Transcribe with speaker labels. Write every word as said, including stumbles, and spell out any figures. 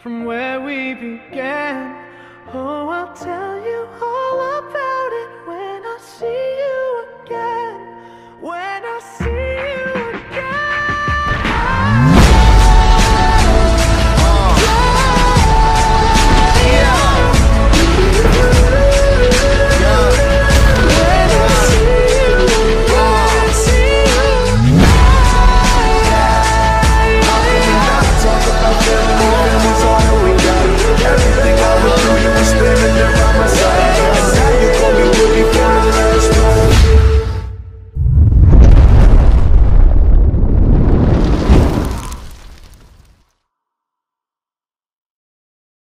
Speaker 1: from where we began. Oh, I'll tell you all about it when I see you again. When I see